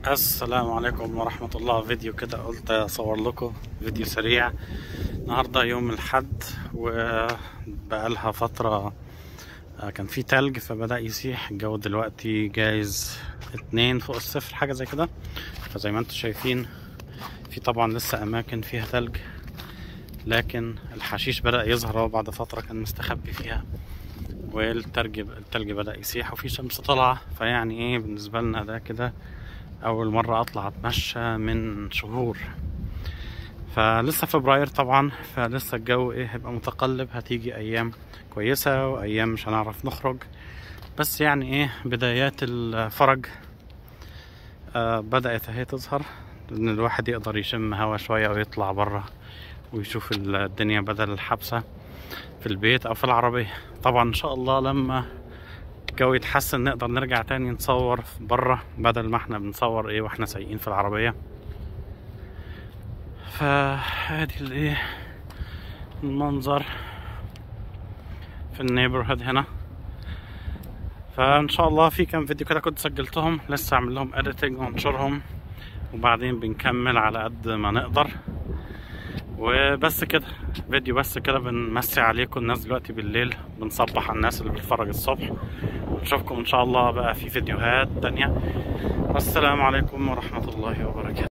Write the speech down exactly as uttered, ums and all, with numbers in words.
السلام عليكم ورحمة الله. فيديو كده قلت اصور لكم فيديو سريع. النهاردة يوم الحد وبقالها فترة كان في تلج فبدأ يسيح الجو. دلوقتي جايز اتنين فوق الصفر حاجة زي كده. فزي ما انتم شايفين في طبعا لسه اماكن فيها تلج، لكن الحشيش بدأ يظهر اهو بعد فترة كان مستخبي فيها، والتلج التلج بدأ يسيح وفي شمس طالعة. فيعني ايه بالنسبة لنا ده كده اول مرة اطلع اتمشى من شهور. فلسه فبراير طبعا، فلسه الجو ايه هيبقى متقلب، هتيجي ايام كويسة وايام مش هنعرف نخرج، بس يعني ايه بدايات الفرج آه بدأت اهي تظهر، ان الواحد يقدر يشم هوا شوية ويطلع برا ويشوف الدنيا بدل الحبسة في البيت او في العربية. طبعا ان شاء الله لما الجو يتحسن نقدر نرجع تاني نصور برا بدل ما احنا بنصور ايه واحنا سايقين في العربية. فهذه الايه المنظر في النيبرهود هنا. فان شاء الله في كام فيديو كده كنت سجلتهم لسه اعمل لهم اديتنج وانشرهم، وبعدين بنكمل على قد ما نقدر. وبس كده فيديو بس كده بنمسي عليكم الناس دلوقتي بالليل، بنصبح على الناس اللي بتتفرج الصبح. نشوفكم ان شاء الله بقى في فيديوهات تانية. والسلام عليكم ورحمة الله وبركاته.